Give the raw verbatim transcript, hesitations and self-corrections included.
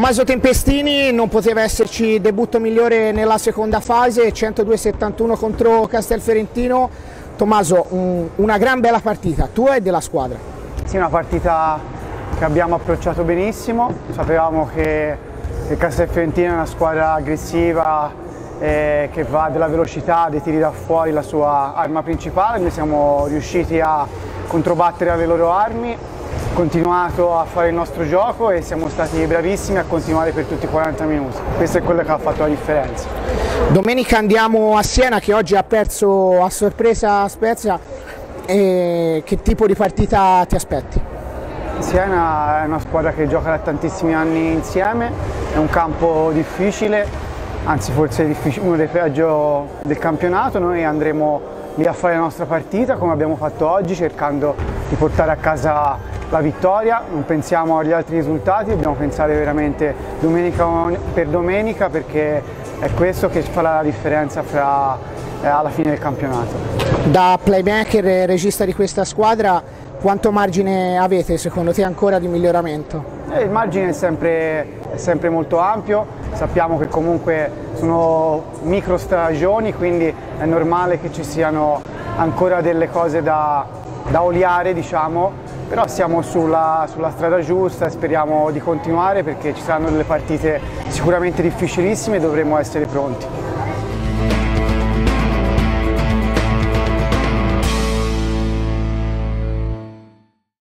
Tommaso Tempestini, non poteva esserci debutto migliore nella seconda fase, centodue a settantuno contro Castelferentino. Tommaso, un, una gran bella partita, tua e della squadra. Sì, una partita che abbiamo approcciato benissimo, sapevamo che, che Castelferentino è una squadra aggressiva, eh, che va della velocità, dei tiri da fuori la sua arma principale. Noi siamo riusciti a controbattere alle loro armi, continuato a fare il nostro gioco e siamo stati bravissimi a continuare per tutti i quaranta minuti. Questo è quello che ha fatto la differenza. Domenica andiamo a Siena, che oggi ha perso a sorpresa a Spezia. E che tipo di partita ti aspetti? Siena è una squadra che gioca da tantissimi anni insieme, è un campo difficile, anzi forse uno dei peggio del campionato. Noi andremo lì a fare la nostra partita come abbiamo fatto oggi, cercando di portare a casa la vittoria. Non pensiamo agli altri risultati, dobbiamo pensare veramente domenica per domenica, perché è questo che fa la differenza fra, eh, alla fine del campionato. Da playmaker e regista di questa squadra, quanto margine avete secondo te ancora di miglioramento? Eh, il margine è sempre, è sempre molto ampio, sappiamo che comunque sono micro stagioni, quindi è normale che ci siano ancora delle cose da, da oliare, diciamo. Però siamo sulla, sulla strada giusta e speriamo di continuare, perché ci saranno delle partite sicuramente difficilissime e dovremo essere pronti.